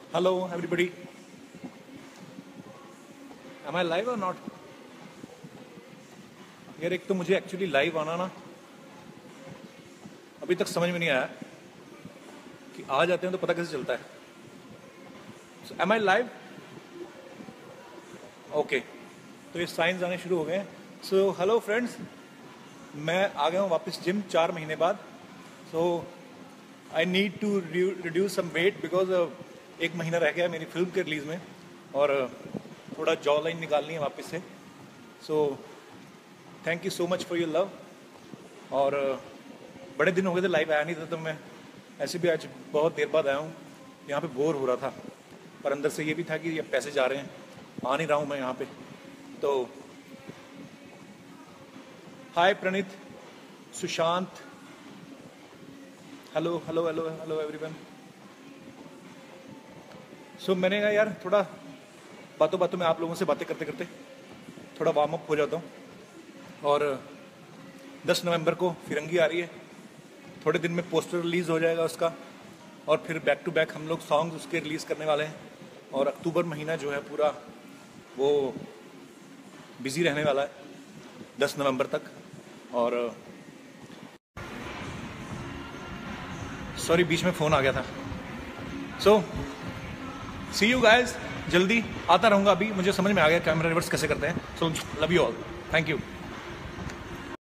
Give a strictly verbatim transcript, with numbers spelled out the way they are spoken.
Hello everybody, am I live or not? यार एक तो मुझे एक्चुअली लाइव आना ना अभी तक समझ में नहीं आया कि आ जाते हैं तो पता कैसे चलता है। So am I live? Okay, तो ये साइंस आने शुरू हो गए हैं। सो हेलो फ्रेंड्स, मैं आ गया हूँ वापस जिम चार महीने बाद। So I need to reduce some weight because एक महीना रह गया मेरी फिल्म के रिलीज में और थोड़ा जॉ लाइन निकालनी है वापस से। So thank you so much for your love. और बड़े दिन हो गए थे लाइव आया नहीं था, तो मैं ऐसे भी आज बहुत देर बाद आया हूँ। यहाँ पे बोर हो रहा था, पर अंदर से ये भी था कि ये पैसे जा रहे हैं, आ नहीं रहा हूँ मैं यहाँ पे। तो hi Praneet, Sushant, hello hello hello hello everyone. So मैंने कहा यार थोड़ा बातों बातों में आप लोगों से बातें करते करते थोड़ा वार्म अप हो जाता हूँ। और दस नवंबर को फिरंगी आ रही है, थोड़े दिन में पोस्टर रिलीज़ हो जाएगा उसका, और फिर बैक टू बैक हम लोग सॉन्ग्स उसके रिलीज़ करने वाले हैं। और अक्टूबर महीना जो है पूरा वो बिजी रहने वाला है दस नवंबर तक। और सॉरी बीच में फ़ोन आ गया था। सो सी यू गाइज, जल्दी आता रहूँगा। अभी मुझे समझ में आ गया कैमरा रिवर्स कैसे करते हैं। So love you all, thank you.